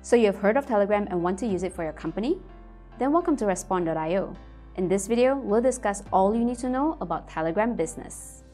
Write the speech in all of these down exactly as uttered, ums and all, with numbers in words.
So you've heard of Telegram and want to use it for your company? Then welcome to Respond dot i o. In this video, we'll discuss all you need to know about Telegram Business.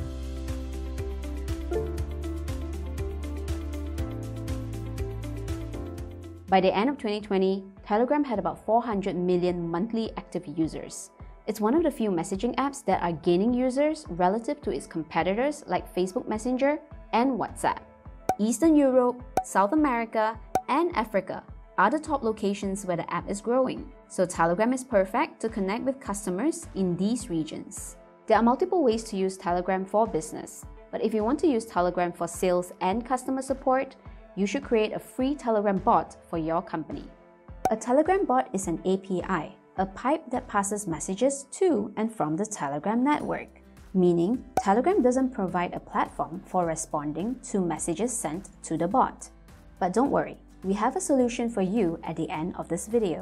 By the end of twenty twenty, Telegram had about four hundred million monthly active users. It's one of the few messaging apps that are gaining users relative to its competitors like Facebook Messenger and WhatsApp. Eastern Europe, South America, and Africa are the top locations where the app is growing, so Telegram is perfect to connect with customers in these regions. There are multiple ways to use Telegram for business, but if you want to use Telegram for sales and customer support, you should create a free Telegram bot for your company. A Telegram bot is an A P I, a pipe that passes messages to and from the Telegram network, meaning Telegram doesn't provide a platform for responding to messages sent to the bot. But don't worry, we have a solution for you at the end of this video.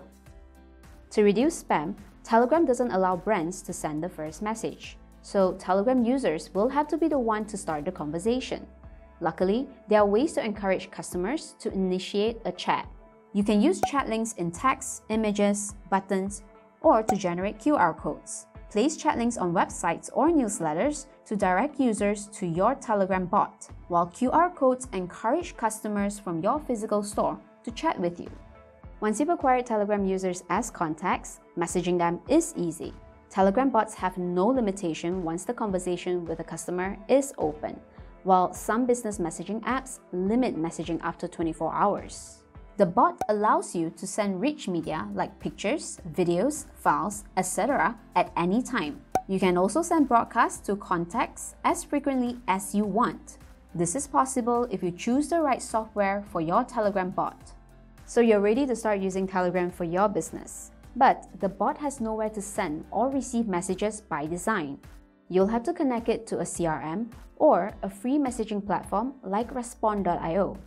To reduce spam, Telegram doesn't allow brands to send the first message, so Telegram users will have to be the one to start the conversation. Luckily, there are ways to encourage customers to initiate a chat. You can use chat links in text, images, buttons, or to generate Q R codes. Place chat links on websites or newsletters to direct users to your Telegram bot, while Q R codes encourage customers from your physical store to chat with you. Once you've acquired Telegram users as contacts, messaging them is easy. Telegram bots have no limitation once the conversation with a customer is open, while some business messaging apps limit messaging after twenty-four hours. The bot allows you to send rich media like pictures, videos, files, et cetera at any time. You can also send broadcasts to contacts as frequently as you want. This is possible if you choose the right software for your Telegram bot. So you're ready to start using Telegram for your business. But the bot has nowhere to send or receive messages by design. You'll have to connect it to a C R M or a free messaging platform like Respond dot i o.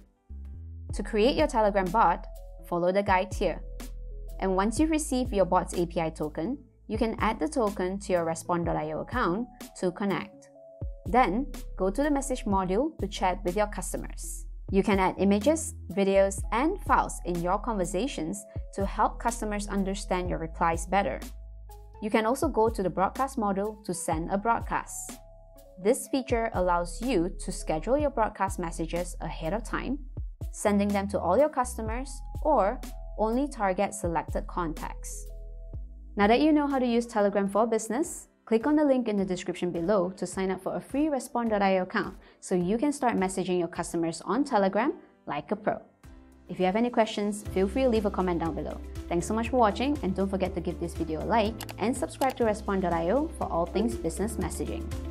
To create your Telegram bot, follow the guide here. And once you receive your bot's A P I token, you can add the token to your Respond dot i o account to connect. Then, go to the message module to chat with your customers. You can add images, videos, and files in your conversations to help customers understand your replies better. You can also go to the broadcast module to send a broadcast. This feature allows you to schedule your broadcast messages ahead of time, sending them to all your customers, or only target selected contacts. Now that you know how to use Telegram for business, click on the link in the description below to sign up for a free Respond dot i o account so you can start messaging your customers on Telegram like a pro. If you have any questions, feel free to leave a comment down below. Thanks so much for watching, and don't forget to give this video a like and subscribe to Respond dot i o for all things business messaging.